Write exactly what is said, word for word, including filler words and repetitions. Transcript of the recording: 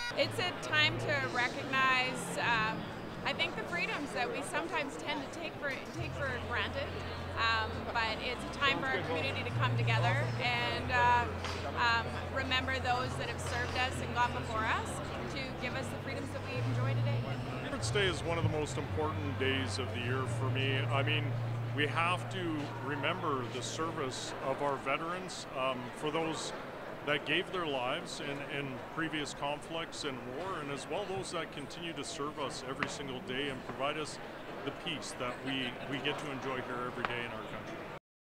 It's a time to recognize, um, I think, the freedoms that we sometimes tend to take for take for granted. Um, but it's a time for our community to come together and uh, um, remember those that have served us and gone before us to give us the freedoms that we enjoy today. Veterans Day is one of the most important days of the year for me. I mean, we have to remember the service of our veterans, um, for those that gave their lives in, in previous conflicts and war, and as well those that continue to serve us every single day and provide us the peace that we, we get to enjoy here every day in our country.